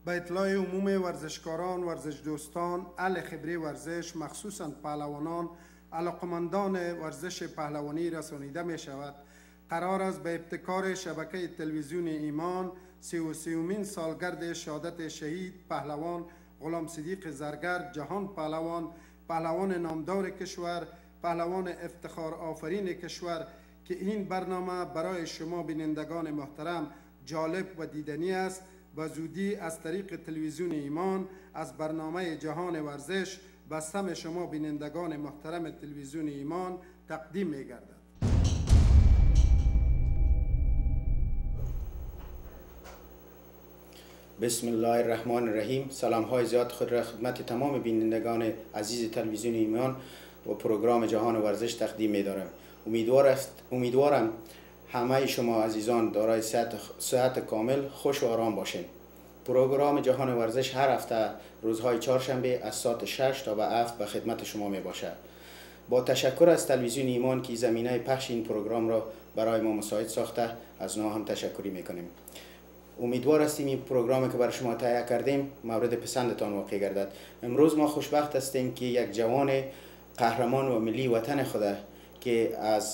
به اطلاع عموم ورزشکاران، ورزش دوستان، اهل خبره ورزش، مخصوصاً پهلوانان، علاقمندان ورزش پهلوانی رسانیده می شود. قرار است به ابتکار شبکه تلویزیون ایمان 33مین سالگرد شهادت شهید پهلوان غلام صدیق زرگر، جهان پهلوان، پهلوان نامدار کشور، پهلوان افتخار آفرین کشور که این برنامه برای شما بینندگان محترم جالب و دیدنی است، به زودی از طریق تلویزیون ایمان از برنامه جهان ورزش به سمع شما بینندگان محترم تلویزیون ایمان تقدیم می گردد. بسم الله الرحمن الرحیم. سلام های زیاد خود را خدمت تمام بینندگان عزیز تلویزیون ایمان و پروگرام جهان ورزش تقدیم می دارم. امیدوارم همه شما عزیزان دارای صحت کامل، خوش و آرام باشین. پروگرام جهان ورزش هر هفته روزهای چهارشنبه از ساعت 6 تا به 7 به خدمت شما می باشد. با تشکر از تلویزیون ایمان که زمینه پخش این پروگرام را برای ما مساعد ساخته، از نو هم تشکری می کنیم. امیدوار هستیم این پروگرامی که برای شما تهیه کردیم مورد پسندتان واقع گردد. امروز ما خوشبخت هستیم که یک جوان قهرمان و ملی وطن خود که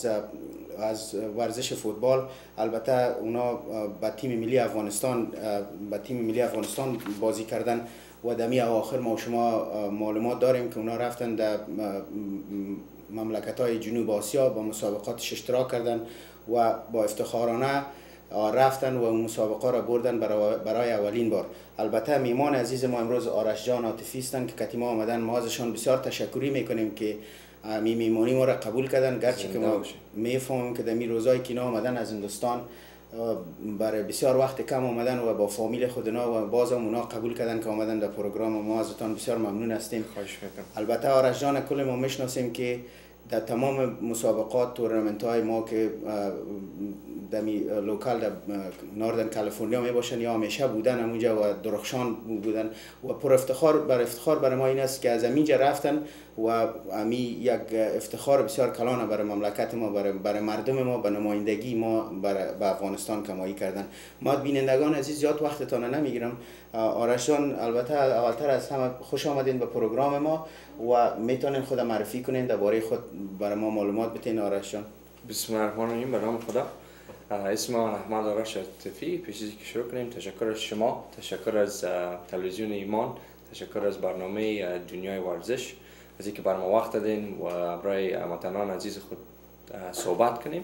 از ورزش فوتبال، البته اونا به تیم ملی افغانستان بازی کردن و دمی آخر ما و شما معلومات داریم که اونا رفتن در مملکت‌های جنوب آسیا با مسابقاتش اشتراک کردن و با افتخارانه رفتن و مسابقه را بردن برای اولین بار. البته میهمان عزیز ما امروز آرش جان عاطفی هستند که کتی ما آمدن. ما ازشان بسیار تشکری میکنیم که میهمانی ما را قبول کردن، گرچه که ما میفهمیم که در می روزایی که اینا آمدن از هندوستان برای بسیار وقت کم آمدن و با فامیل خودنا و باز هم اونا قبول کردن که آمدن در پروگرام. ما ازتان بسیار ممنون هستیم. خواهش میکنم. البته آرش جان کل ما میشناسیم که در تمام مسابقات تورنمنت های ما که دمی لوکال در ناردن کالیفرنیا می باشن یا همیشه بودن همونجا و درخشان بودن و پر افتخار برای ما این است که از همینجا رفتن و امی یک افتخار بسیار کلانه برای مملکت ما، برای مردم ما، به نمایندگی ما به افغانستان کمایی کردن. ما بینندگان عزیز زیاد وقتتان نمیگیرم. آرش جان البته اولتر از همه خوش آمدین به پروگرام ما و میتونین خود معرفی کنین درباره خود برای ما معلومات بتین. آرش جان. بسم الله الرحمن الرحیم. به نام خدا. اسم من احمد آرش حتیفی. پیش از اینکه شروع کنیم تشکر از شما، تشکر از تلویزیون ایمان، تشکر از برنامه دنیای ورزش از اینکه بر ما وقت دادین و برای هموطنان عزیز خود صحبت کنیم.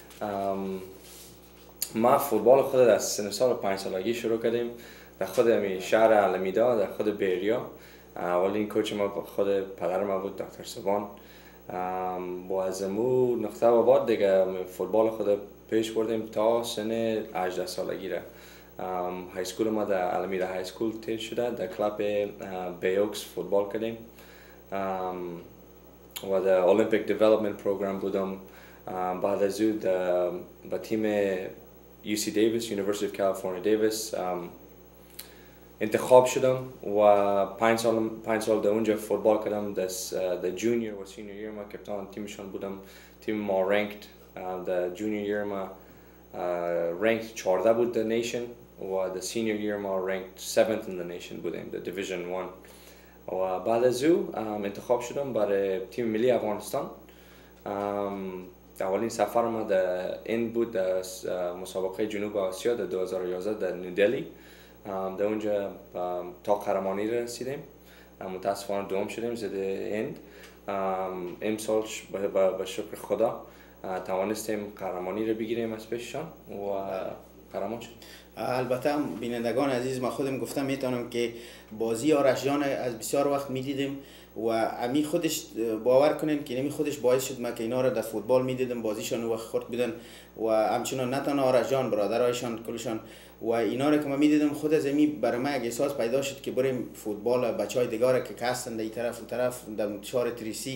ما فوتبال خود از سن سال 5 سالگی شروع کردیم در خود همین شهر علمیدا، در خود بیریا. اولین کوچ ما خود پدر ما بود، دکتر سبان. با از امو نقطه و بعد دیگه فوتبال خود پیش بردیم تا سن 18 سالگی را. های سکول ما در علمیدا های سکول تیر شده، در کلاب بیوکس فوتبال کردیم و در اولمپیک دیولپمنت پروگرام بودم. بعد از او با تیم UC Davis University of California Davis انتخاب شدم و 5 سال در اونجا فوتبال کردم. در جونیور و سینیور یر ما کپتان تیمشان بودم. تیم ما رنکت در جونیور یر ما رنکت 14 بود در نیشن و در سینیور یر ما رنکت 7th in the nation بودیم در دیویژن 1. و بعد از او انتخاب شدم برای تیم ملی افغانستان. اولین سفر ما در این بود، در مسابقه جنوب آسیا در 2011 در نیودلی. در اونجا تا قهرمانی رسیدیم. متاسفانه دوم شدیم زد هند. امسال به شکر خدا توانستیم قهرمانی رو بگیریم از پیششان و قهرمان شدیم. البته بینندگان عزیز ما خودم گفتم میتونم که بازی آرش جان از بسیار وقت میدیدیم و امی خودش باور کنین که نمی خودش باعث شد ما که اینا رو در فوتبال میدیدم، بازیشان وقت خورد بودن و همچنان نه تنها آرش جان، برادرایشان کلشان و اینا رو که ما میدیدم خود از امی برای ما یک احساس پیدا شد که بریم فوتبال بچهای دیگه که هستن در این طرف و طرف در شهر تریسی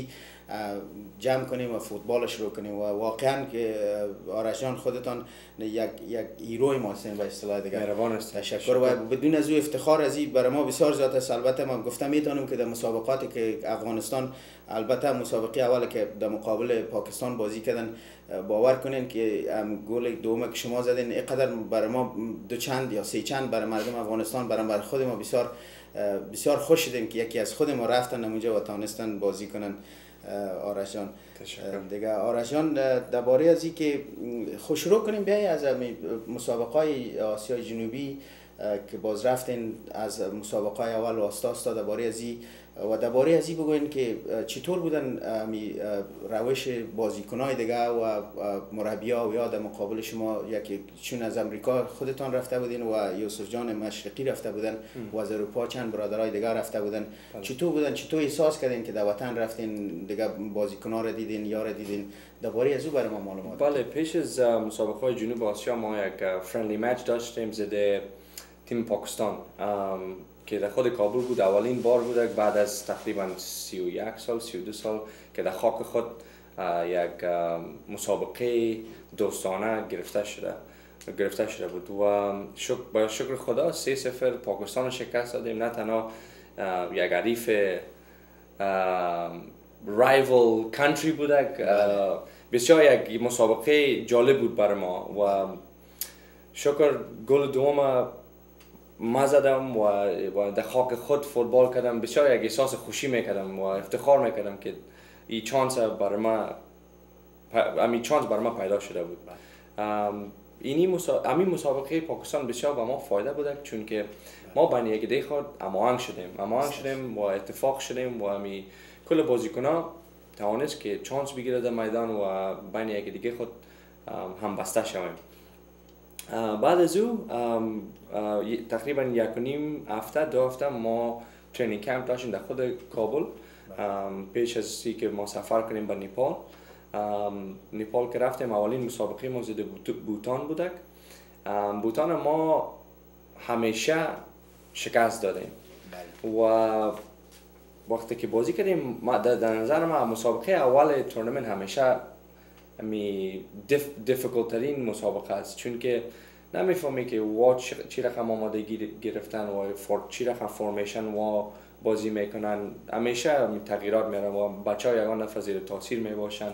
جمع کنیم و فوتبال شروع کنیم و واقعا که آرش جان خودتان یک هیروی ما هستین به اصطلاح دیگه. مهربان است. تشکر و بدون از او افتخار از این برای ما بسیار زیاد است. البته ما گفتم میتونیم که در مسابقاتی که افغانستان البته مسابقه اول که در مقابل پاکستان بازی کردن باور کنین که گل دوم که شما زدین اینقدر برای ما دو چند یا سه چند برای مردم افغانستان برای خود ما بسیار خوش شدیم که یکی از خود ما رفتن اونجا و توانستن بازی کنن. آرش جان دیگه آرش جان درباره از این که شروع کنیم بیای از مسابقه آسیای جنوبی که باز رفتین از مسابقه اول واسطه درباره از این و درباره از این بگوین که چطور بودن روش بازیکنای دیگه و مربی‌ها و یا در مقابل شما یکی چون از امریکا خودتان رفته بودین و یوسف جان مشرقی رفته بودن و از اروپا چند برادرای دیگه رفته بودن. چطور بودن؟ چطور احساس کردین که در وطن رفتین دیگه بازیکن‌ها رو دیدین یا دیدین؟ درباره از او برای ما معلومات. بله، پیش از مسابقه جنوب آسیا ما یک فرندلی مچ داشتیم ضد تیم پاکستان که در خود کابل بود. اولین بار بود بعد از تقریبا 31 سال 32 سال که در خاک خود یک مسابقه دوستانه گرفته شده بود و با شکر خدا 3-0 پاکستان رو شکست دادیم. نه تنها یک حریف رایول کانتری بود، بسیار یک مسابقه جالب بود برای ما و شکر گل دوم ما زدم و در خاک خود فوتبال کردم. بسیار یک احساس خوشی میکردم و افتخار میکردم که این چانس برای ما پیدا شده بود. همین مسابقه پاکستان بسیار به ما فایده بود چون که ما بین یک دیگه خود هماهنگ شدیم و اتفاق شدیم و کل بازیکن‌ها توانست که چانس بگیره در میدان و بین یک دیگه خود هم بسته شویم. بعد از او تقریبا 1.5 هفته 2 هفته ما ترینینگ کمپ داشتیم در خود کابل. پیش از اینکه ما سفر کنیم به نیپال که رفتیم اولین مسابقه ما ضد بوتان بودک. بوتان ما همیشه شکست دادیم و وقتی که بازی کردیم در نظر ما مسابقه اول تورنمنت همیشه difficult ترین مسابقه است چون که نمیفهمی که چی رقم آمادگی گرفتن و چی رقم فرمیشن و بازی میکنن. همیشه تغییرات میارن و بچه ها یگان نفر زیر تاثیر میباشن.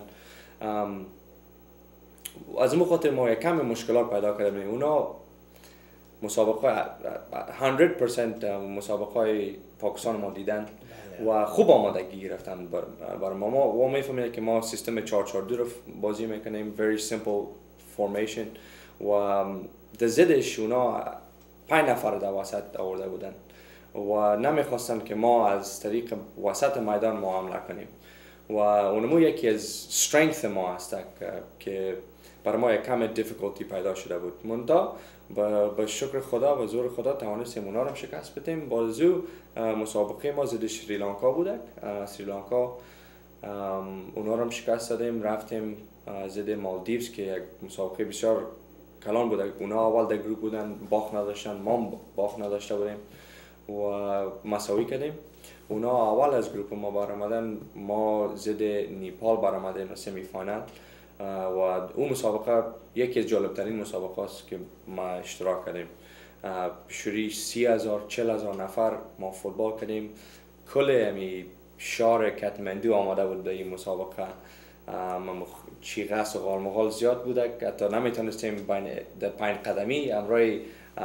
از اون خاطر ما یک کم مشکلات پیدا کردیم. اونا مسابقه 100% مسابقه پاکستان ما دیدن و خوب آمادگی گرفتن برای ما و میفهمید که ما سیستم 4-4-2 رو بازی میکنیم، very simple formation و در ضدش اونا 5 نفر در وسط آورده بودن و نمیخواستن که ما از طریق وسط میدان ما حمله کنیم و اونمو یکی از strength ما هست که برای ما یک کم difficulty پیدا شده بود. منتها با شکر خدا و زور خدا توانستیم اونا رو شکست بدیم. بازو مسابقه ما ضد سریلانکا بودک. سریلانکا اونا رو شکست دادیم. رفتیم ضد مالدیوز که یک مسابقه بسیار کلان بود. اونا اول در گروه بودن، باخت نداشتن، ما باخت نداشته بودیم و مساوی کردیم. اونا اول از گروه ما برآمدن، ما ضد نیپال برآمدیم سمی فاینال و اون مسابقه یکی از جالبترین مسابقه است که ما اشتراک کردیم. شوری 30,000-40,000 نفر ما فوتبال کردیم. کل شهر کاتماندو آماده بود در این مسابقه. چیغس و غالمغال زیاد بوده که حتی نمیتونستیم در 5 قدمی امروی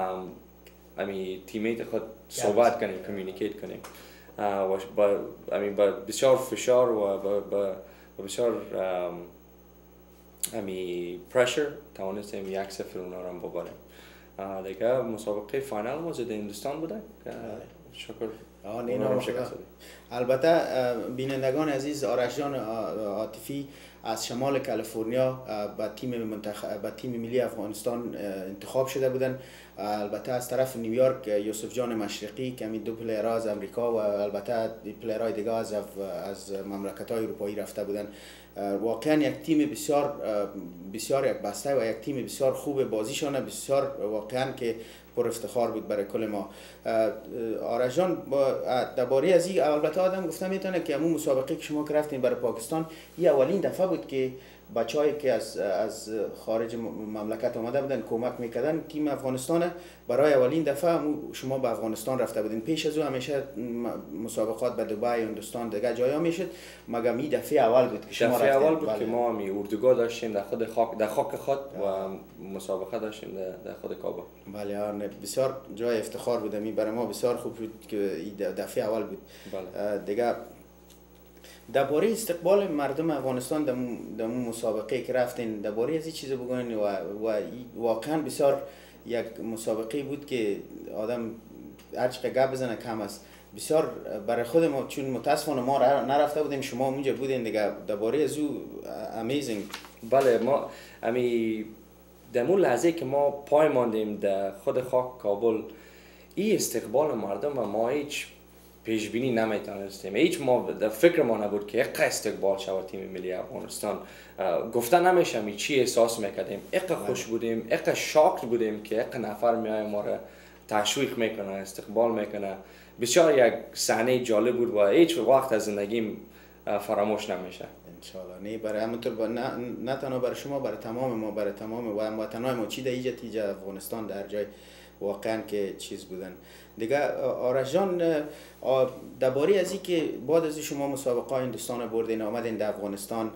تیمیت خود صحبت کنیم، کمیونیکیت کنیم و با بسیار فشار و با بسیار پرشر توانستیم 1-0 اونا رو ببریم. دیگه مسابقه فاینال ما ضد هندوستان بوده. شکر. البته بینندگان عزیز، آرش جان عاطفی از شمال کالیفرنیا به تیم ملی افغانستان انتخاب شده بودن. البته از طرف نیویورک یوسف جان مشرقی که همین 2 پلیر از امریکا و البته پلیرهای دیگه از مملکت‌های اروپایی رفته بودن. واقعا یک تیم بسیار یک بسته و یک تیم بسیار خوب، بازیشان بسیار واقعا که پر افتخار بود برای کل ما. آرش جان درباره از این البته آدم گفته میتونه که همون مسابقه که شما رفتین برای پاکستان این اولین دفعه بود که بچه‌ای که از خارج مملکت آمده بودن کمک میکردن تیم افغانستان برای اولین دفعه شما به افغانستان رفته بودین. پیش از او همیشه مسابقات به دبی، هندوستان دیگه جایا میشد، مگر این دفعه اول بود که شما رفتین؟ دفعه اول بود که ما می اردوگاه داشتیم در خاک خود و مسابقه داشتیم در خود کابل. بله، بسیار جای افتخار بود. می برای ما بسیار خوب بود که این دفعه اول بود. بله. دیگه درباره استقبال مردم افغانستان در مسابقه که رفتین، درباره از این چیز بگوین و واقعا بسیار یک مسابقه بود که آدم هر چقدر گپ بزنه کم است. بسیار برای خود ما، چون متاسفانه ما نرفته بودیم، شما اونجا بودین دیگه، درباره از او امیزینگ. بله، ما در اون لحظه که ما پای ماندیم در خود خاک کابل، این استقبال مردم و ما هیچ پیش بینی نمیتونستیم. هیچ ما در فکر ما نبود که یک استقبال شود تیم ملی افغانستان. گفته نمیشه می چی احساس میکردیم. یک خوش بودیم، یک شاکت بودیم که یک نفر میای ما را تشویق میکنه، استقبال میکنه. بسیار یک صحنه جالب بود و هیچ وقت از زندگیم فراموش نمیشه. انشالله. نه برای همونطور نه تنها برای شما، برای تمام ما، برای تمام و هموطنان ما چی در تیجه افغانستان در جای واقعا که چیز بودن. دیگه آرش جان، درباره از این که بعد از شما مسابقه هندوستان بردین آمدین در افغانستان،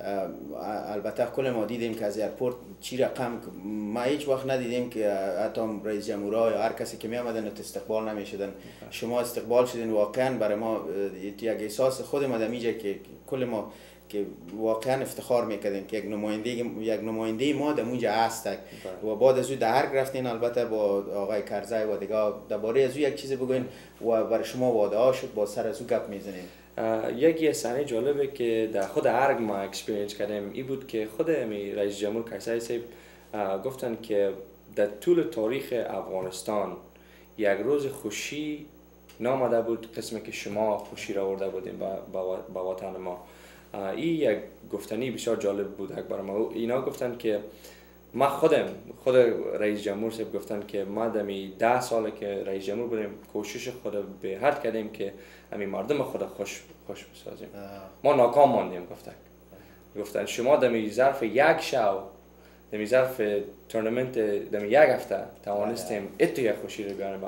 البته کل ما دیدیم که از ایرپورت چی رقم، ما هیچ وقت ندیدیم که حتی رئیس جمهورها یا هر کسی که می آمدن استقبال نمیشدن. شما استقبال شدین. واقعا برای ما یک احساس خود ما دمیجه که کل ما که واقعا افتخار میکردیم که یک نماینده ما در اونجا هست. و بعد از او در ارگ رفتین البته با آقای کرزی و دیگه. درباره از او یک چیز بگوین و برای شما واده ها شد، با سر از او گپ میزنیم. یکی صحنه جالبه که در خود ارگ ما اکسپریانس کردیم این بود که خود رئیس جمهور کرزی صاحب گفتن که در طول تاریخ افغانستان یک روز خوشی نامده بود قسمی که شما خوشی را آورده بودیم به وطن ما. این یک گفتنی بسیار جالب بود برای ما. اینا گفتن که ما خود رئیس جمهور صاحب گفتن که ما دمی 10 ساله که رئیس جمهور بودیم کوشش خود به حد کردیم که همین مردم خود خوش بسازیم. ما ناکام ماندیم. گفتن شما دمی ظرف یک شو، دمی ظرف تورنمنت دمی یک هفته توانستیم اتو یک خوشی رو بیاریم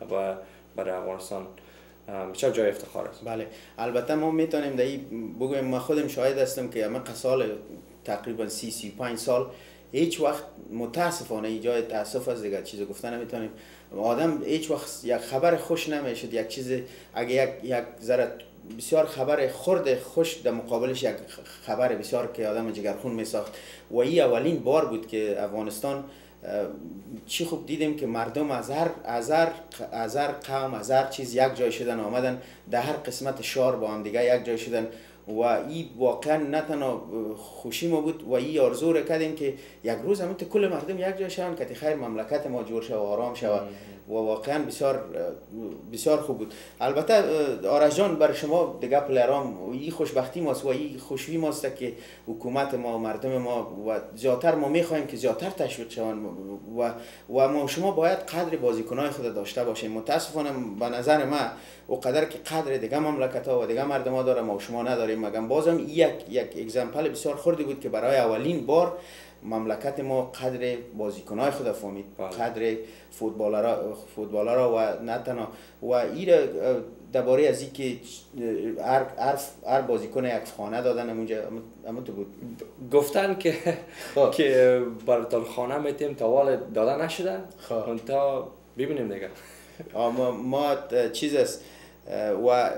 برای افغانستان. بسیار جای افتخار است. بله، البته ما میتونیم در این بگویم، ما خودم شاهد هستم که همه سال تقریبا 30-35 سال هیچ وقت متاسفانه ایجاد تاسف از دیگه چیز گفتن نمیتونیم. آدم هیچ وقت یک خبر خوش نمیشد، یک چیز اگه یک ذره بسیار خبر خرد خوش در مقابلش یک خبر بسیار که آدم جگرخون میساخت. و این اولین بار بود که افغانستان چی خوب دیدیم که مردم از هر قوم، از هر چیز یک جای شدن، آمدن در هر قسمت شهر با هم دیگه یک جای شدن. و این واقعا نه تنها خوشی ما بود و این آرزو را کردیم که یک روز همون کل مردم یک جای شون که خیر مملکت ما جور شود و آرام شود. و واقعا بسیار خوب بود. البته آرش جان، برای شما دیگه پلیرام این خوشبختی ماست و این خوشی ماست که حکومت ما و مردم ما و زیاتر ما میخوایم که زیاتر تشویق شوند و ما شما باید قدر بازیکنای خود داشته باشیم. متاسفانه به نظر من و قدر که قدر دیگه مملکت ها و دیگه مردم ها داره ما شما نداریم. مگم بازم یک اگزمپل بسیار خوردی بود که برای اولین بار مملکت ما قدر بازیکنای خود فهمید، قدر فوتبالرها و نه تنها و این درباره از این که هر بازیکن یک خانه دادن اونجا همون تو بود. گفتن که برای خانه میتیم تا دادن نشده. تا ببینیم دیگه. ما چیز است و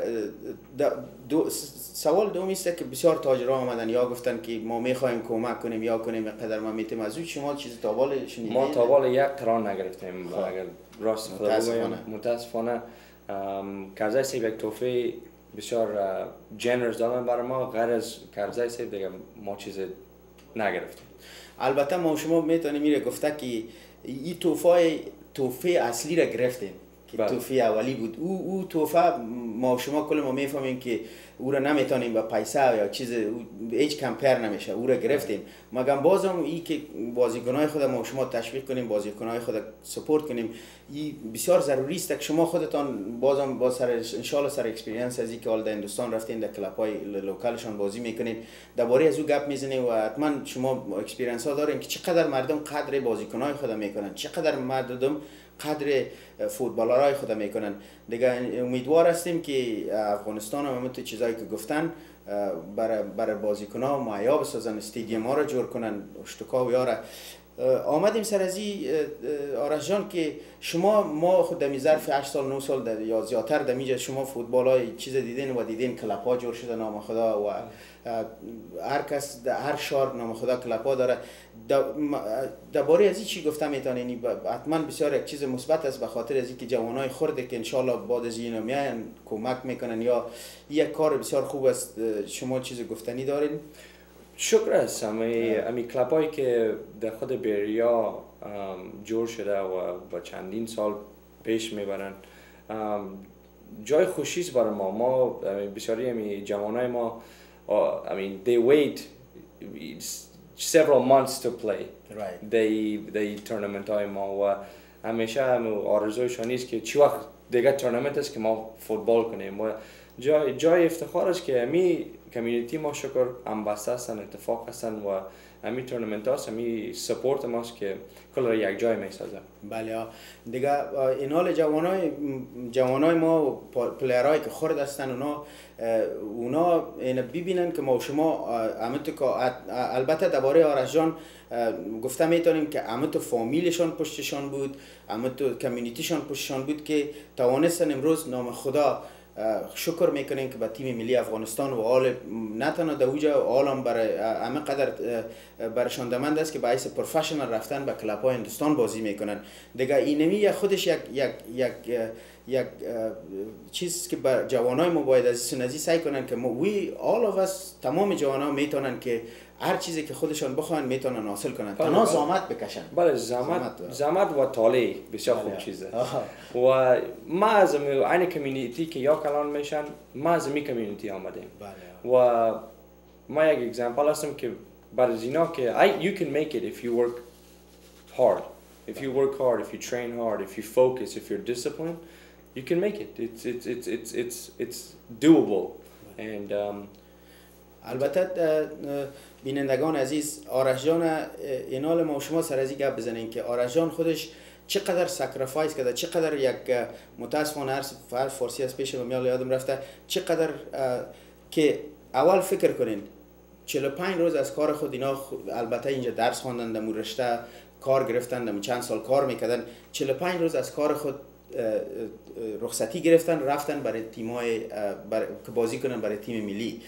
سوال دومی است که بسیار تاجرها آمدن یا گفتن که ما میخوایم کمک کنیم یا کنیم قدر ما میتیم. از او شما چیز تاوال شنیدید؟ ما تاوال یک قرار نگرفتیم. اگر راست خدا بگویم متاسفانه کرزی صاحب یک تحفه بسیار جنرس دادن برای ما، غیر از قرضه سیب دیگه ما چیز نگرفتیم. البته ما شما میتونیم میره گفته که این توفه اصلی را گرفتیم که توفه اولی بود. او توفه ما شما کل ما میفهمیم که او را نمیتونیم با پیسه یا چیز هیچ کمپیر نمیشه، او را گرفتیم. مگر بازم این که بازیکنای خود ما شما تشویق کنیم، بازیکنای خود سپورت کنیم، این بسیار ضروری است که شما خودتان بازم با سر ان شاء الله سر اکسپریانس از اینکه حال در هندوستان رفتین در کلاب‌های لوکالشان بازی میکنین، درباره از او گپ میزنیم و حتما شما اکسپریانس ها دارین که چقدر مردم قدر بازیکنای خود میکنن، چقدر مردم قدر فوتبالرای خود میکنن. دیگه امیدوار هستیم که افغانستان هم همون چیزایی که گفتن برای بازیکن‌ها مهیا بسازن، استادیوم ها رو جور کنن، اشتکا و یاره. آمدیم سر از آرش جان که ما خود در ظرف 8 سال 9 سال یا زیادتر در میجا شما فوتبال های چیز دیدین و دیدین کلاب ها جور شده نام خدا و هر کس در هر شهر نام خدا کلاب ها داره. درباره از این چی گفته میتونین؟ حتما بسیار یک چیز مثبت است به خاطر از اینکه جوانای خرده که ان شاء الله بعد از این میاین کمک میکنن یا یک کار بسیار خوب است. شما چیز گفتنی دارین؟ شکر است. امی کلابایی که در خود بریا جور شده و با چندین سال پیش میبرن جای خوشی است برای ما بسیاری امی جوانای ما they wait several months to play. they tournament های ما و همیشه آرزویشان نیست که چی وقت دیگه تورنمنت است که ما فوتبال کنیم و جای افتخار است که امی کمیونیتی ما شکر انبسته هستن، اتفاق هستن و امی تورنمنت هاست، امی سپورت ماست که کل را یک جای می سازه. بله دیگه این حال جوانای ما و پلیرهای که خرد هستن اونا این ببینن که ما شما البته درباره آرش جان گفته میتونیم که همه تو فامیلشان پشتشان بود، همه تو کمیونیتیشان پشتشان بود که توانستن امروز نام خدا شکر میکنیم که به تیم ملی افغانستان و حال نه تنها در اوجا حالم برای همه قدر برشاندمند است که باعث پروفشنال رفتن به کلاب های هندوستان بازی میکنن. دیگه اینمی خودش یک چیز که به جوانای ما باید از این سعی کنن که all of us تمام جوانا میتونن که هر چیزی که خودشان بخواهن میتونن حاصل کنن، تنها زحمت بکشن. بله زحمت و طالع بسیار خوب چیزه. و ما از این کمیونیتی که یا کلان میشن ما از این کمیونیتی آمدیم و ما یک اگزمپل هستم که برای اینا که you can make it if you work hard. If you work hard, if you train hard, if you focus, if you're disciplined, you can make it. It's doable. And البته بینندگان عزیز، آرش جان اینال ما شما سر از گپ بزنین که آرش جان خودش چقدر ساکریفایس کرده، چقدر یک متاسفانه هر فارسی از پیش میاد یادم رفته، چقدر که اول فکر کنین 45 روز از کار خود اینا البته اینجا درس خواندن، در رشته کار گرفتن، در چند سال کار میکردن، 45 روز از کار خود رخصتی گرفتن رفتن برای تیمای که بازی کنن برای تیم ملی.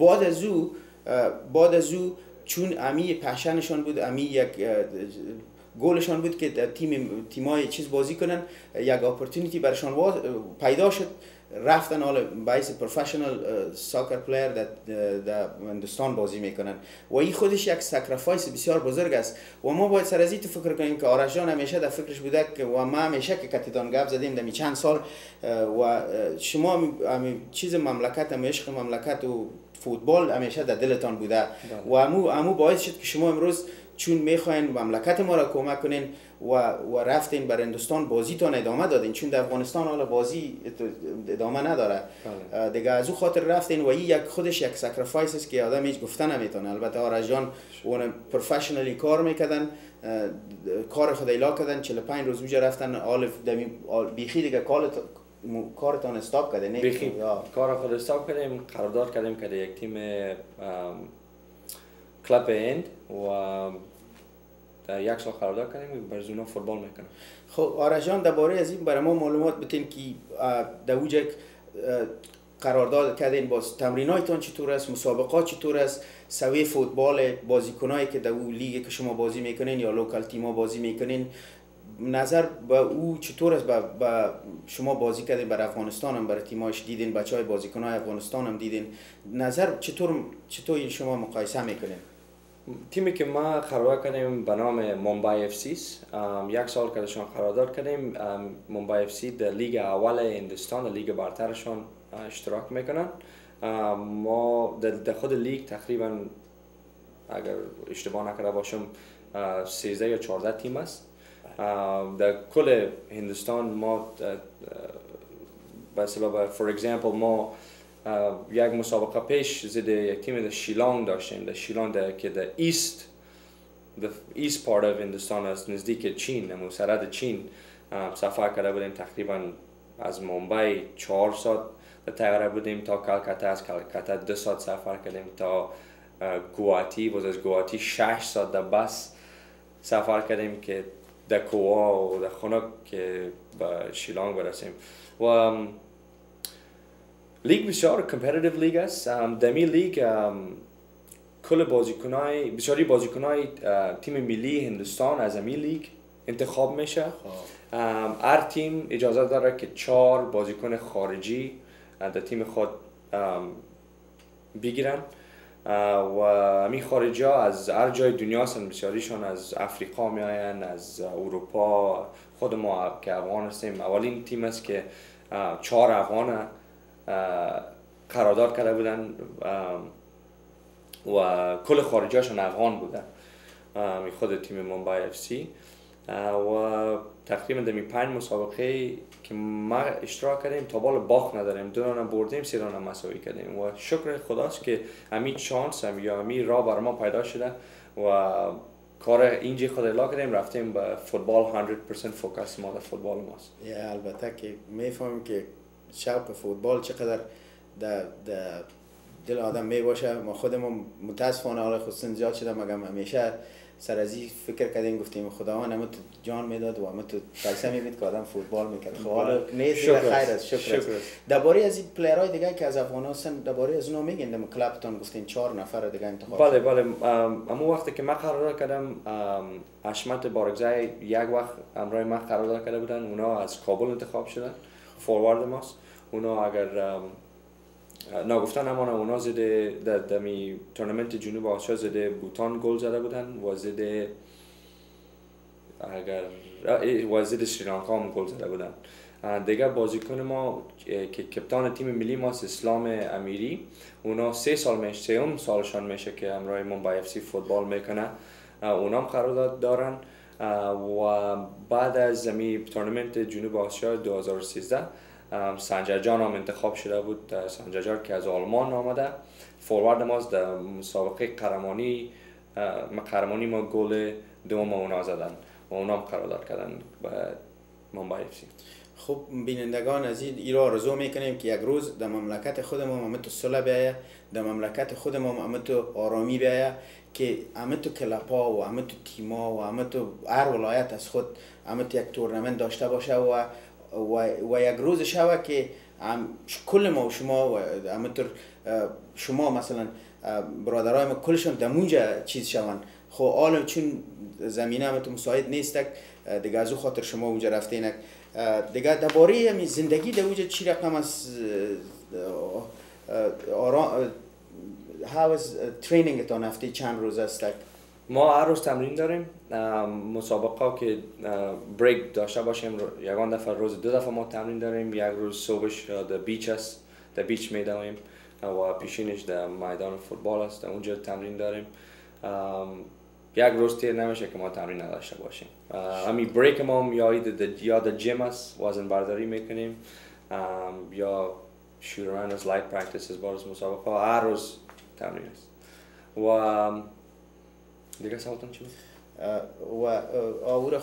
بعد از او چون امی پشنشان بود، امی یک گولشان بود که تیمای چیز بازی کنن، یک اپورتونیتی برشان پیدا شد، رفتن حالا باعث پروفشنال ساکر پلیر در هندوستان بازی میکنن و این خودش یک ساکریفایس بسیار بزرگ است و ما باید سر از این فکر کنیم که آرش جان همیشه در فکرش بوده که و ما همیشه که کتیدان گپ زدیم در چند سال و شما چیز مملکت عشق مملکت و فوتبال همیشه در دلتان بوده و امو باعث شد که شما امروز چون میخواین مملکت ما را کمک کنین و رفتین بر هندوستان بازیتان ادامه دادین، چون در افغانستان حالا بازی ادامه نداره دیگه، از او خاطر رفتین و این خودش یک ساکریفایس است که آدم هیچ گفته نمیتونه. البته آرش جان اون پروفشنالی کار میکردن، کار خود ایلا کردن، 45 روز اونجا رفتن، بیخی دیگه کارتان استاپ کردین؟ بیخی کار خود استاپ کردیم، قرارداد کردیم که یک تیم کلاب هند و یک سال قرارداد کردیم برای اونا فوتبال میکنم. خب آرش جان درباره از این برای ما معلومات بتین که در اوج قرارداد کردین، باز تمرینایتان چطور است، مسابقات چطور است، سوی فوتبال بازیکنایی که در لیگ که شما بازی میکنین یا لوکال تیما بازی میکنین نظر به او چطور است؟ به شما بازی کردین بر افغانستان هم، برای تیمایش دیدین، بچهای بازیکنای افغانستان هم دیدین، نظر چطور شما مقایسه میکنین؟ تیمی که ما قرارداد کردیم به نام ممبای اف سی، یک سال کردشان قرارداد کردیم. ممبای اف سی در لیگ اول هندوستان، در لیگ برترشان اشتراک میکنن. ما در خود لیگ تقریبا اگر اشتباه نکرده باشم 13 یا 14 تیم است. در کل هندوستان ما به سبب فور اگزامپل ما یک مسابقه پیش ضد یک تیم در شیلانگ داشتیم. در شیلانگ که در ایست پارت اف هندوستان است، نزدیک چین، سرحد چین سفر کرده بودیم. تقریبا از ممبئی 4 ساعت در طیاره بودیم تا کلکته، از کلکته 2 ساعت سفر کردیم تا گواهاتی، و از گواهاتی 6 ساعت در بس سفر کردیم که در کوه و در خنک که به شیلانگ برسیم. و لیگ بسیار کمپتیتیو لیگ است. در می لیگ کل بازیکنای بسیاری بازیکنای تیم ملی هندوستان از می لیگ انتخاب میشه. هر تیم اجازه داره که 4 بازیکن خارجی در تیم خود بگیرن و همین خارجی ها از هر جای دنیا هستن. بسیاریشان از افریقا می آین، از اروپا. خود ما که افغان هستیم اولین تیم است که 4 افغان قرارداد کرده بودن و کل خارجی هاشون افغان بودن. خود تیم ممبای اف سی و تقریبا در 5 مسابقه که ما اشتراک کردیم تا بال باخت نداریم. 2 دانه بردیم، 3 دانه مساوی کردیم و شکر خداست که همین شانس یا همین راه برای ما پیدا شده و کار اینجا خود اعلام کردیم، رفتیم به فوتبال. 100% فوکس ما در فوتبال ماست. البته که میفهمیم که شوق فوتبال چقدر در دل آدم می باشه. ما خودمون متاسفانه حالا خود سن زیاد شده، مگم همیشه سر از این فکر کردیم، گفتیم خداوند همه تو جان میداد و همه تو پیسه میبید که آدم فوتبال میکرد. خب حالا نیست خیر است. شکر است. درباره از این پلیرهای دیگه که از افغان هستن، درباره از اونا میگین؟ در کلابتون گفتین 4 نفر دیگه انتخاب. بله اما وقتی که من قرارداد کردم حشمت بارگزای یک وقت امرای من قرارداد کرده بودن. اونا از کابل انتخاب شدن، فوروارد ماست. اونا اگر نگفتن همانا اونا زده در می تورنمنت جنوب آسیا زده بوتان گل زده بودن و زده سریلانکا هم گل زده بودن. دیگه بازیکن ما که کپتان تیم ملی ماست اسلام امیری، اونا 3 سالشان میشه که همراه ممبای اف سی فوتبال میکنه. اونا هم قرارداد دارن و بعد از می تورنمنت جنوب آسیا 2013 سنجر جان هم انتخاب شده بود. سنجر جان که از آلمان آمده، فوروارد ماست. در مسابقه قهرمانی ما گل دوم اونا زدن و اونا هم قرارداد کردن به ممبای اف سی. خب بینندگان عزیز، را آرزو میکنیم که یک روز در مملکت خودمون همه تو صلح بیاید، در مملکت خودمون همه تو آرامی بیاید، که همه تو کلپا و همه تو تیما و همه تو هر ولایت از خود همه تو یک تورنمنت داشته باشه و یک روز شوه که کل ما و شما و همینطور شما مثلا برادرای ما کلشون دمونجا چیز شون. خب حالا چون زمینه همه تو مساعد نیستک دیگه، از او خاطر شما اونجا رفتینک. دیگه درباره همین زندگی در اونجا چی رقم از how is training تان هفته چند روز استک؟ ما هر روز تمرین داریم. مسابقه که بریک داشته باشیم یگان دفعه روز 2 دفعه ما تمرین داریم. یک روز صبحش در بیچ است، در بیچ میدویم و پیشینش در میدان فوتبال است، اونجا تمرین داریم. یک روز تیر نمیشه که ما تمرین نداشته باشیم. همین بریک ما یا در جیم است، وزن برداری میکنیم یا shoot around as light practices باز مسابقه. هر روز تمرین است. و دیگه سوالتون چی بود؟ و آوره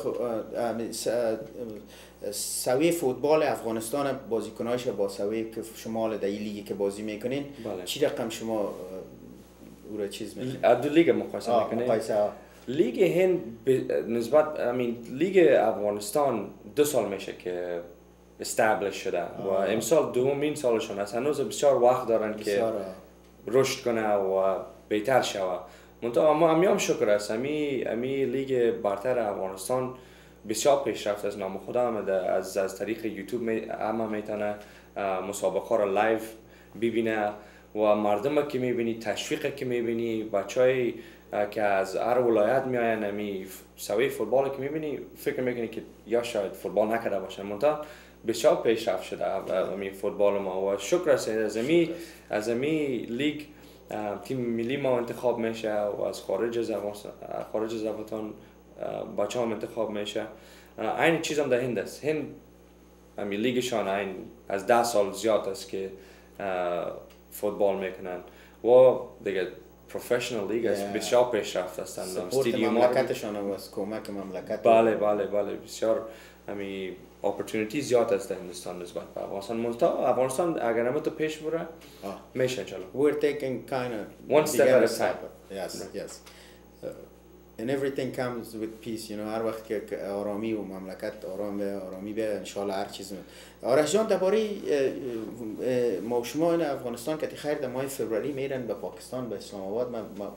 سوی فوتبال افغانستان بازیکنایش با سوی که شما در این لیگی که بازی میکنین چی رقم شما او را چیز میکنین؟ دو لیگ مقایسه میکنین؟ لیگ هند نسبت لیگ افغانستان 2 سال میشه که استابلیش شده و امسال دومین سالشون است. هنوز بسیار وقت دارن که رشد کنه و بهتر شوه. منتها اما هم شکر است، امی لیگ برتر افغانستان بسیار پیشرفت از نام خدا آمده. از طریق یوتیوب همه میتونه مسابقه را لایو ببینه و مردم که میبینی، تشویق که میبینی، بچهای که از هر ولایت میاین امی سوی فوتبال که میبینی فکر میکنی که یا شاید فوتبال نکرده باشن، منتها بسیار پیشرفت شده امی فوتبال ما و شکر است از امی لیگ تیم ملی ما انتخاب میشه و از خارج از افغانستان بچه هم انتخاب میشه. این چیز هم در هند است. هند امی لیگشان این از 10 سال زیاد است که فوتبال میکنن و دیگه پروفشنال لیگ است. بسیار پیشرفت هستند. سپورت مملکتشان هم از کمک مملکت. بله بسیار امی اپورتونیتی زیاد است در هندوستان نسبت به افغانستان. منتها افغانستان اگر همه تو پیش بره میشه انشالله. We're taking kind of one step at a time. Yes. And everything comes with peace. هر وقت که آرامی و مملکت آرامی به انشالله هر چیز. آرش جان درباره ما و شما این افغانستان که خیر در ماه فوریه میرن به پاکستان به اسلام آباد.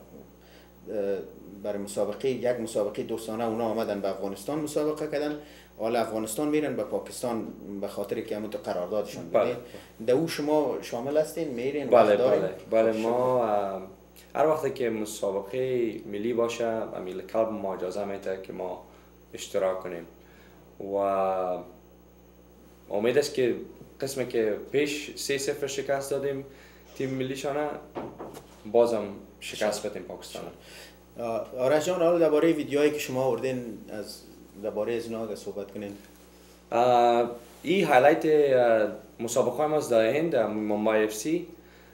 برای یک مسابقه دوستانه اونا آمدن به افغانستان مسابقه کردن. حالا افغانستان میرن به پاکستان به خاطر که همون قراردادشون بوده. در او شما شامل هستین میرین؟ بله ما هر وقت که مسابقه ملی باشه امیل کلب ما اجازه میده که ما اشتراک کنیم و امید است که قسمی که پیش 3-0 شکست دادیم تیم ملیشانه بازم شکست بدیم پاکستان. آرش جان حالا درباره ویدیوهایی که شما آوردین درباره از اونا صحبت کنین. این هایلایت مسابقه ما در هند ممبای اف سی.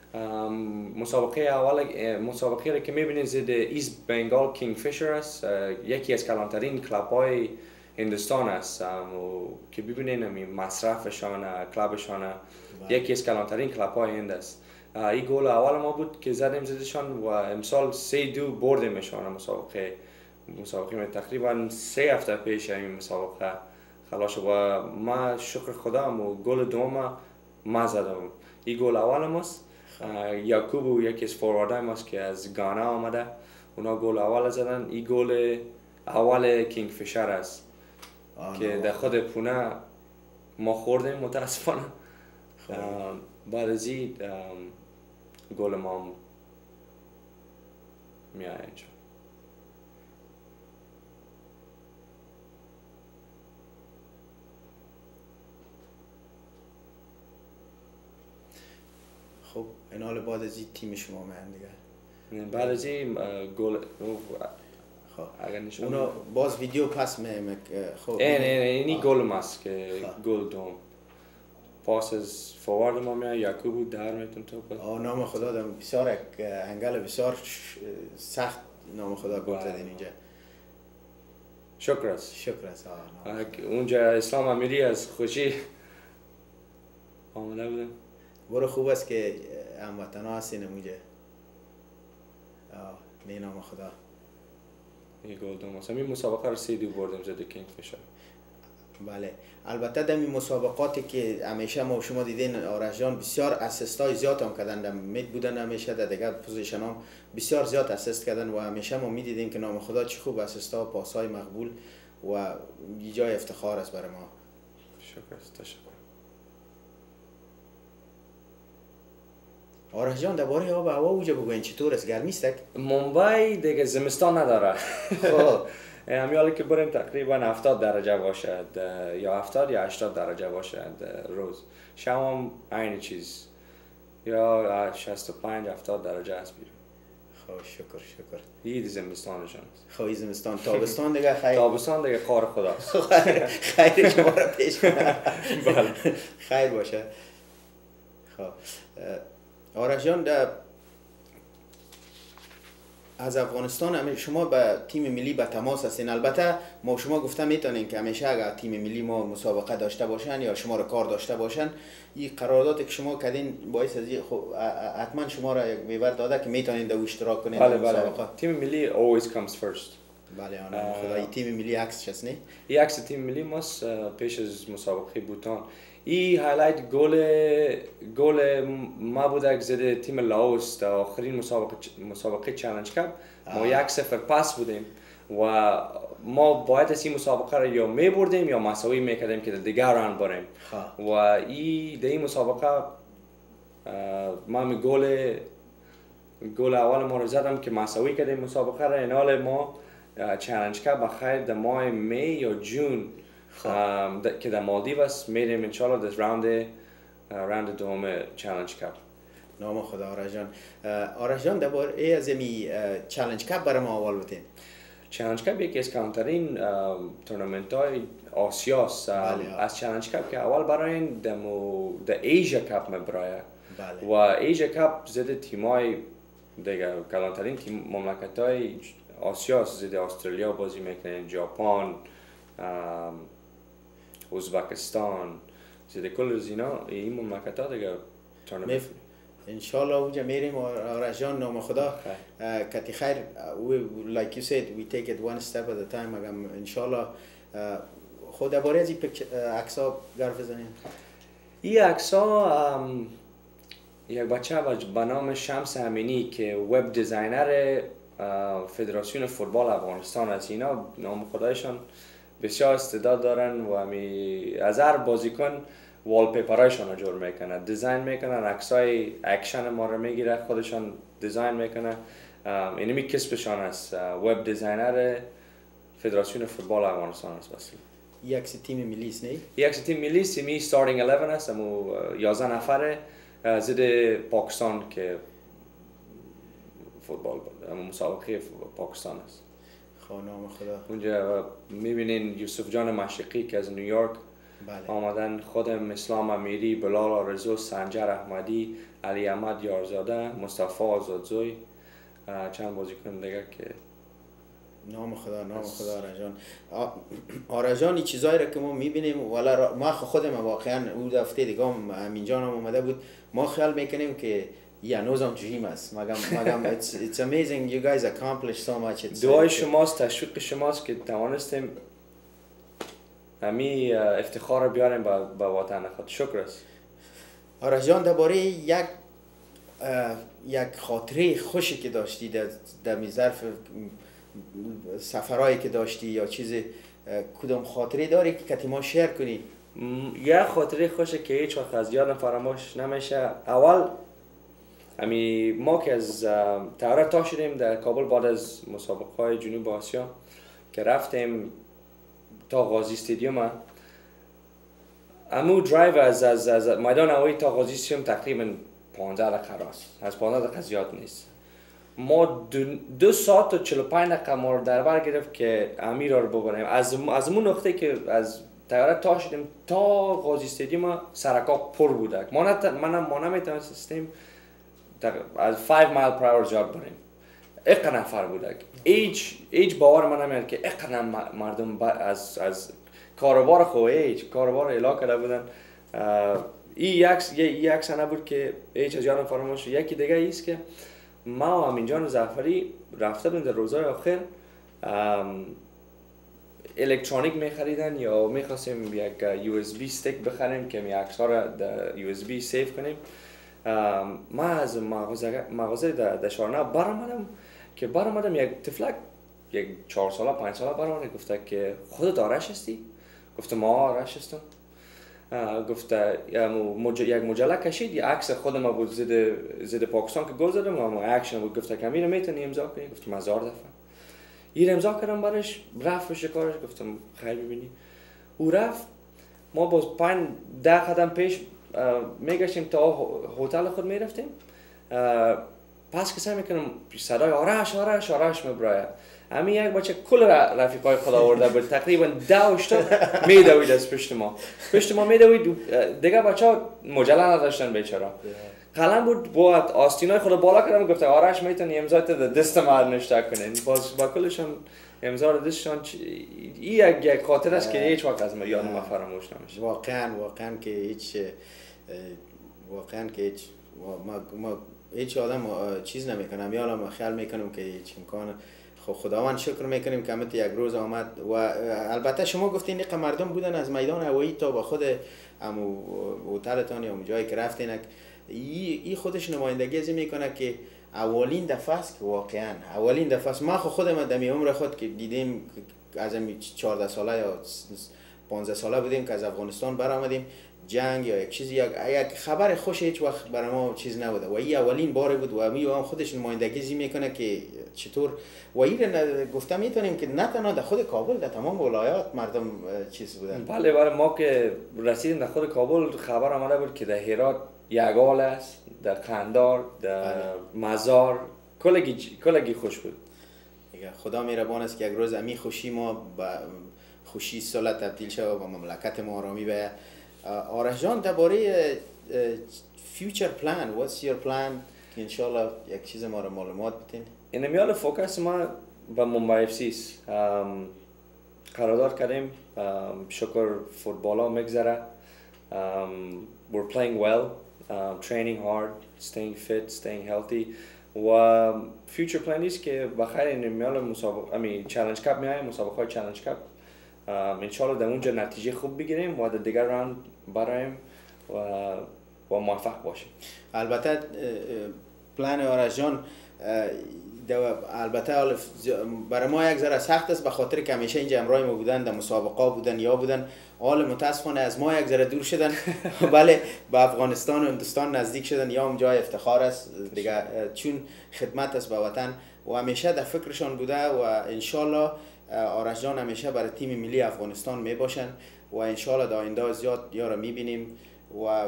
مسابقه را که میبینید زد ایست بنگال کینگ فیشر است. یکی از کلانترین کلاب های هندوستان است که ببینید مصرفشان کلابشان یکی از کلانترین کلاب های هند است. این گل اول ما بود که زدشان و امسال 3-2 بردیمشان مسابقه تقریبا 3 هفته پیش این مسابقه خلاص و ما شکر خدا و گل دوم ما زدم. این گل اول ماست. یعقوب یکی از فوروردای ماست که از گانا آمده اونا گل اول زدن. این گل اول کینگ فیشر است که در خود پونه ما خوردیم متاسفانه. بعد از این گل ما میاد اینجا. خب این حال بعد از این تیم شما میان دیگه. بعد از این گل خب اونا باز ویدیو پس خب اینی گل ماست که گل دوم پاس از فوارد ما میاد یعقوب در میتون توپ. نام خدا دم بسیار انگل بسیار سخت نام خدا گل زدین اینجا. شکر است. اونجا اسلام امیری از خوشی آمده بودم. برو خوب است که هموطنا هستین اونجا. به نام خدا. این گل دوم است. همین مسابقه رو 3-2 بردیم زد کینگ فیشر. بله البته در این مسابقاتی که همیشه ما شما دیدین آرش جان بسیار اسیستای زیاد هم کردن مید بودن همیشه در دیگر پوزیشن هم بسیار زیاد اسیست کردن و همیشه ما میدیدیم که نام خدا چه خوب اسیستا و پاسای مقبول و جای افتخار است برای ما. تشکر. آرش جان درباره آب و هوا اوجا بگوین چطور است؟ گرمی است؟ ممبای دیگه زمستان نداره. همیالی که بریم تقریبا 70 درجه باشد یا 70 یا 80 درجه باشد روز. شام هم این چیز یا 65-70 درجه است بیرون. خب شکر. این زمستانشان. خب زمستان. تابستان دیگه خیر. تابستان دیگه کار خداست. خیر شما را پیش کنم. بله. خیر باشه. خب آرش جان از افغانستان شما به تیم ملی به تماس هستین. البته ما شما گفته میتونین که همیشه اگر تیم ملی ما مسابقه داشته باشن یا شما را کار داشته باشن این قراردادی که شما کردین باعث از حتما شما را یک ویور داده که میتونین در اشتراک کنین در مسابقه. تیم ملی always comes first. بله آنها خدای تیم ملی عکس هست نه؟ این عکس تیم ملی ماست پیش از مسابقه بوتان. این هایلایت گل ما بوده که زده تیم لاوس در آخرین مسابقه چالنج کپ ما 1-0 پس بودیم و ما باید از این مسابقه را یا می بردیم یا مساوی میکردیم که دیگر راند بریم و این مسابقه من گل اول ما رو زدم که مساوی کردیم مسابقه را. این حال ما چالش کپ بخیر در ماه می یا جون که در مالدیو است میریم انشالله در راند دوم چالش کپ. نام خدا. آرش جان درباره از این چالش کپ برای ما اول بتین. چالش کپ یکی از کمترین تورنمنت های آسیا است. از چالش کپ که اول برای این در ایژیا کپ میبرایه و ایژیا کپ زده تیمای دیگه کلانترین تیم مملکت های آسیا است. زده استرالیا بازی میکنن، ژاپن، ازبکستان، زده کل از این مملکت ها دیگه تورنمنت. انشالله اونجا میریم. آرش جان نام خدا کتی خیر. like you said we take it one step at a time. اگم انشالله خود درباره از این عکس‌ها حرف بزنیم. این عکس‌ها یک بچه به نام شمس امینی که وب دیزاینر فدراسیون فوتبال افغانستان است. اینا نام خدایشان بسیار استعداد دارن و از هر بازیکن والپیپرایشان رو جور میکنن، دیزاین میکنن، عکسای اکشن ما رو میگیره خودشان دیزاین میکنن. اینمی کسبشان است. وب دیزاینر فدراسیون فوتبال افغانستان است. بس یک تیم ملی است نه؟ یک تیم ملی است. می استارتینگ 11 است. مو 11 نفره ضد پاکستان که فوتبال مسابقه پاکستان است. نام خدا. اونجا میبینین یوسف جان مشرقی که از نیویورک آمدن، خودم اسلام امیری، بلال آرزو، سنجر احمدی، علی احمد یارزاده، مصطفی آزادزوی، چند بازیکن دیگه که نام خدا. آرش جان این چیزایی را که ما میبینیم والا ما خودم واقعا اون دفعه دیگه همین جانم اومده بود ما خیال میکنیم که هنوزم جیم است. مگم it's amazing you guys accomplished so much. دعای شماست، تشویق شماست که توانستیم همی افتخار بیاریم به وطن خود. شکر است. آرش جان درباره یک خاطره خوشی که داشتی در ظرف سفرهایی که داشتی یا چیز کدام خاطره داری که کتیما شیر کنی؟ یک خاطره خوشی که هیچ وقت از یادم فراموش نمیشه. اول ما که از تهران تا شدیم در کابل بعد از مسابقه های جنوب آسیا که رفتیم تا غازی استادیوم، امو درایو از میدان هوایی تا غازی استادیوم تقریبا 15 دقیقه است. از 15 دقیقه زیاد نیست. ما 2 ساعت و 45 دقیقه ما رو در بر گرفت که امیر رو ببریم. از اون نقطه که از طیاره تا شدیم تا غازی استادیوم سرکا پر بودک. ما نمیتونستیم از 5 مایل پر اور جا بریم. اقا نفر بودک. هیچ باور من نمیاد که اقا مردم از کاروبار کاروبار اعلام کرده بودن. این یک سنه بود که هیچ از یادم فراموش. یکی دیگه ایست که ما و امین جان زعفری رفته بودیم در روزهای آخر الکترونیک میخریدن یا میخواستیم یک USB استیک بخریم که می عکس ها را در USB سیف کنیم. ما از مغازه در شارنه برآمدم یک تفلک یک 4 ساله 5 ساله برآمد گفته که خودت آرش هستی؟ گفتم ما آرش هستم. گفته یک مجله کشید یه عکس خودم بود زد پاکستان که گل زدم و اکشن بود. گفته که اینو میتونی امضا کنی؟ گفتم 1000 دفعه. این امضا کردم برش رفت به شکارش. گفتم خیر ببینی. او رفت. ما باز 5-10 قدم پیش میگشتیم تا هتل خود میرفتیم. پس که سعی میکنم صدای آرش میبرایه. همین یک بچه کل رفیقای خود آورده بود. تقریبا 10 میدوید از پشت ما میدوید. دیگه بچه ها مجله نداشتن بیچاره. قلم بود با آستینای خود بالا کردم. گفته آرش میتونی امضا تا دست ما نوشته کنین. باز با کلشون امضا رو دستشون. این یک خاطر است که هیچ وقت از یادم فراموش نمیشه. واقعا که هیچ آدم چیز نمیکنم. یادم خیال میکنم که هیچ امکان خداوند شکر میکنیم که همت یک روز آمد. و البته شما گفتین که مردم بودن از میدان هوایی تا با خود هتلتان یا جایی که رفتین. این خودش نمایندگی از این میکنه که اولین دفعه است که واقعا اولین دفعه است ما خودم در عمر خود که دیدیم از 14 ساله یا 15 ساله بودیم که از افغانستان برآمدیم، جنگ یا یک چیزی یک خبر خوش هیچ وقت برای ما چیز نبوده و این اولین بار بود و هم خودش نمایندگی میکنه که چطور و این گفته میتونیم که نه تنها در خود کابل در تمام ولایات مردم چیز بودن. بله بله، ما که رسیدیم در خود کابل خبر آمده بود که در هرات یگال است، در قندار، در مزار، کلگی خوش بود. خدا مهربان است که یک روز امی خوشی ما به خوشی صلح تبدیل شود و مملکت ما آرامی بیاید. آرش جان درباره فیوچر پلان، what's your plan که انشالله یک چیز ما رو معلومات بتین؟ این میال فوکس ما به ممبئی اف سی است. قرارداد کردیم، شکر فوتبال ها میگذره. We're playing well, training hard, staying fit, staying healthy. و فیوچر پلان است که بخیر این میال مسابقه چالش کاپ میایم، مسابقه چالش کاپ انشالله در اونجا نتیجه خوب بگیریم و در دیگر راند برایم و موفق باشیم. البته پلان آرش جان البته برای ما یک ذره سخت است به خاطر که همیشه اینجا همراه ما بودن، در مسابقه بودن یا بودن، حال متاسفانه از ما یک ذره دور شدن. بله به افغانستان و هندوستان نزدیک شدن، یا هم جای افتخار است دیگه، چون خدمت است به وطن و همیشه در فکرشان بوده و انشالله آرش جان همیشه برای تیم ملی افغانستان می باشن و انشالله در آینده زیاد یارو میبینیم. و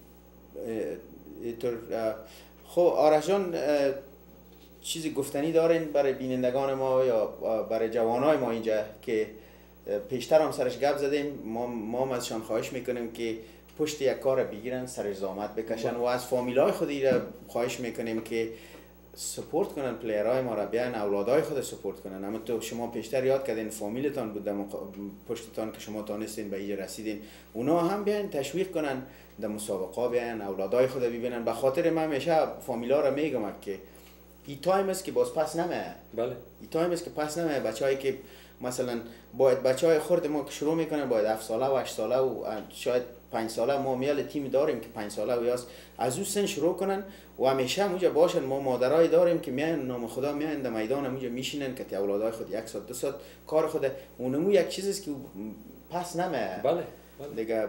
خب آرش جان چیزی گفتنی دارین برای بینندگان ما یا برای جوانای ما اینجا که پیشتر هم سرش گپ زدیم، ما ازشان خواهش میکنیم که پشت یک کار بگیرن، سرش زحمت بکشن و از فامیلای خودی را خواهش میکنیم که سپورت کنن پلیرهای ما را، بیان اولادای خود سپورت کنن. اما تو شما پیشتر یاد کردین فامیلتان بود پشتتان که شما تانستین به اینجا رسیدین، اونا هم بیان تشویق کنن در مسابقه، بیان اولادای خود ببینن. به خاطر من همیشه فامیلا را میگم که این تایم است که باز پس نمیه. بله این تایم است که پس نمیه. بچه‌ای که مثلا باید بچهای خرد ما که شروع میکنن باید 7 ساله و 8 ساله و شاید 5 ساله، ما میال تیم داریم که 5 ساله و یاست از اون سن شروع کنن و همیشه اونجا باشن. ما مادرای داریم که میان نام خدا میان در میدان اونجا میشینن که اولادای خود 1 ساعت 2 ساعت کار خود اونمو یک چیزی است که پس نمیه. بله دیگه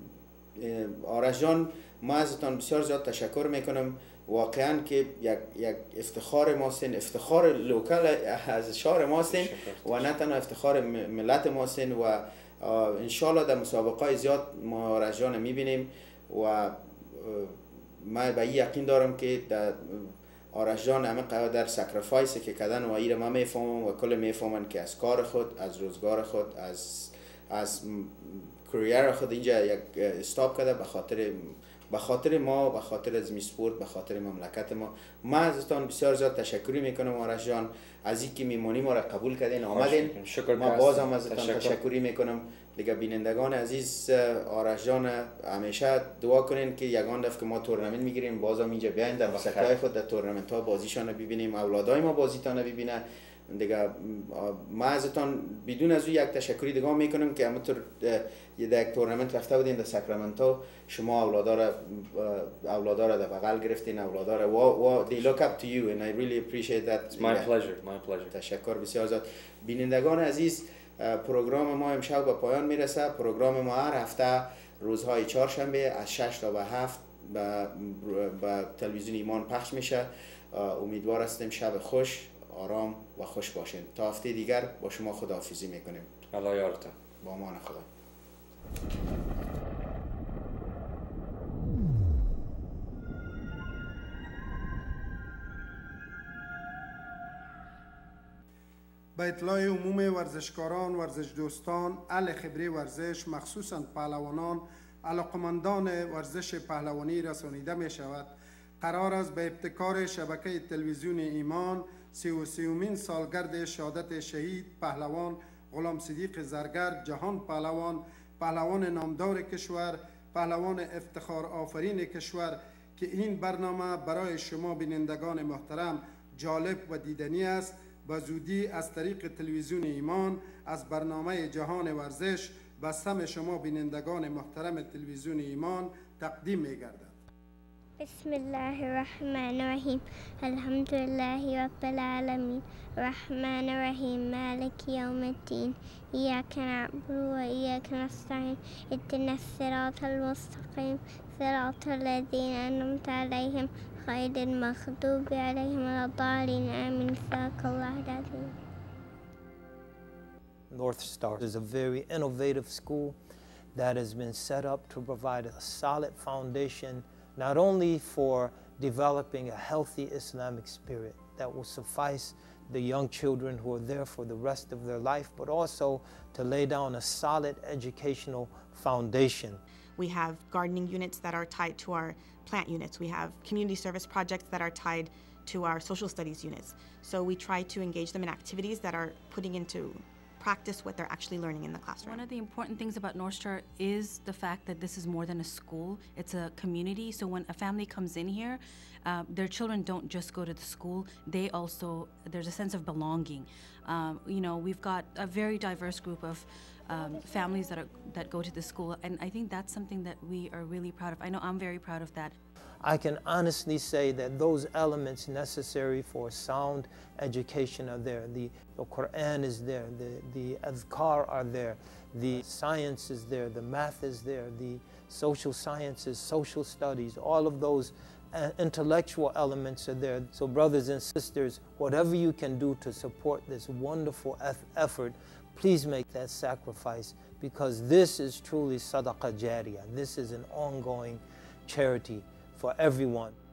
آرش جان ما ازتان بسیار زیاد تشکر میکنم، واقعا که یک افتخار ماستین، افتخار لوکال از شهر ماستین و نه تنها افتخار ملت ماستین و انشالله در مسابقه زیاد ما آرش جان میبینیم و من به این یقین دارم که در آرش جان همه در سکریفایسی که کردن و ایره ما میفهمم و کل میفهمن که از کار خود، از روزگار خود، از کریر خود اینجا یک استاپ کرده به خاطر ما، به خاطر از سپورت، به خاطر مملکت ما. من ازتان بسیار زیاد تشکر میکنم آرش جان از اینکه میمانی ما را قبول کردین آمدین. ما باز هم ازتان تشکری میکنم. دیگه بینندگان عزیز آرش جان همیشه دعا کنین که یگان دفعه که ما تورنمنت میگیریم باز هم اینجا بیاین در وسطای خود در تورنمنت ها بازیشان ببینیم، اولادای ما بازیتان ببینن. دیگه ما ازتان بدون از یک تشکری دیگه میکنم که همونطور در یک تورنمنت رفته بودیم در ساکرامنتو، شما اولادار را در بغل گرفتین، اولادار و they look up to you and I really appreciate that. It's my pleasure. تشکر بسیار زیاد. بینندگان عزیز پروگرام ما امشب به پایان میرسه. پروگرام ما هر هفته روزهای چهارشنبه از 6 تا به 7 به تلویزیون ایمان پخش میشه. امیدوار هستیم شب خوش، آرام و خوش باشین. تا هفته دیگر با شما خداحافظی میکنیم. الله یارتان. با امان خدا. به اطلاع عموم ورزشکاران، ورزش دوستان، اهل خبره ورزش، مخصوصاً پهلوانان، علاقمندان ورزش پهلوانی رسانیده می شود. قرار است به ابتکار شبکه تلویزیون ایمان 33مین سالگرد شهادت شهید پهلوان غلام صدیق زرگر، جهان پهلوان نامدار کشور، پهلوان افتخار آفرین کشور که این برنامه برای شما بینندگان محترم جالب و دیدنی است، به زودی از طریق تلویزیون ایمان از برنامه جهان ورزش به سمع شما بینندگان محترم تلویزیون ایمان تقدیم می گردد. بسم الله الرحمن الرحيم الحمد لله رب العالمين الرحمن الرحيم مالك يوم الدين إياك نعبد وإياك نستعين اهدنا الصراط المستقيم صراط الذين أنعمت عليهم غير المغضوب عليهم ولا الضالين آمين صدق الله العظيم. North Star is a very innovative school that has been set up to provide a solid foundation not only for developing a healthy Islamic spirit that will suffice the young children who are there for the rest of their life, but also to lay down a solid educational foundation. We have gardening units that are tied to our plant units. We have community service projects that are tied to our social studies units. So we try to engage them in activities that are putting into practice what they're actually learning in the classroom. One of the important things about North Star is the fact that this is more than a school, it's a community. So when a family comes in here, their children don't just go to the school, they also, there's a sense of belonging. You know, we've got a very diverse group of families that go to the school, and I think that's something that we are really proud of. I know I'm very proud of that. I can honestly say that those elements necessary for sound education are there. The Quran is there, the adhkar are there, the science is there, the math is there, the social sciences, social studies, all of those intellectual elements are there. So brothers and sisters, whatever you can do to support this wonderful effort, please make that sacrifice, because this is truly sadaqah jariyah. This is an ongoing charity for everyone.